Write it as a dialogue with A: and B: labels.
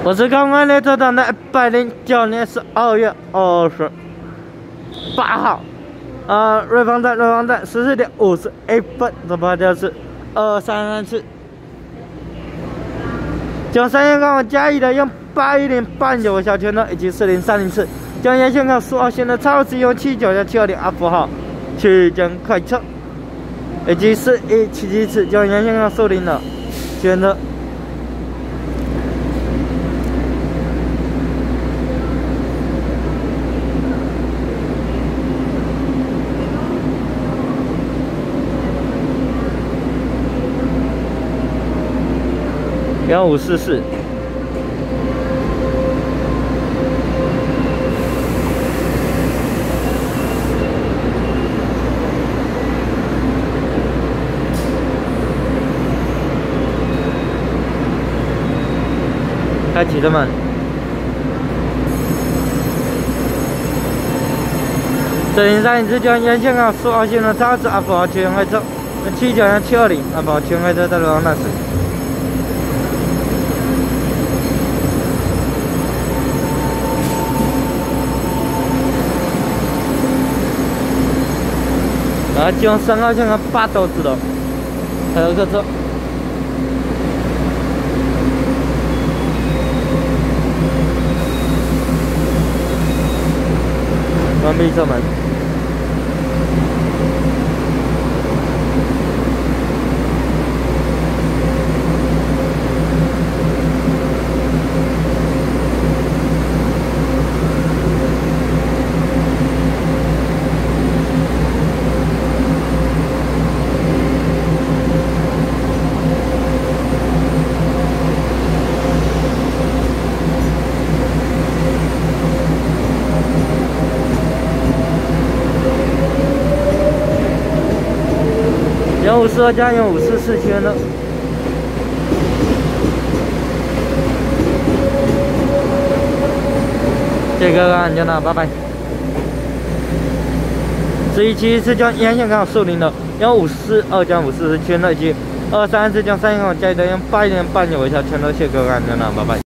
A: 我是刚刚列车长的109年12月28号，瑞芳站14点51分，这报价是233次。将3线杠加一的用81089小圈的以及4030次，将沿线杠苏澳线的超时用79720阿福号区间快车，以及4177次，将沿线杠树林的选择。 1544，开启的门。4031次将沿线杠苏澳线的超时阿福号全开车，791-720阿福号全开车在路上行驶。 进入3号线的8斗子的，还有客车。关闭车门。1542加1544圈的，这个安全了，拜拜。1171次将沿线杠树林的1542加544圈的以及234将3线杠加一的用81089小圈的谢各位安全了，拜拜。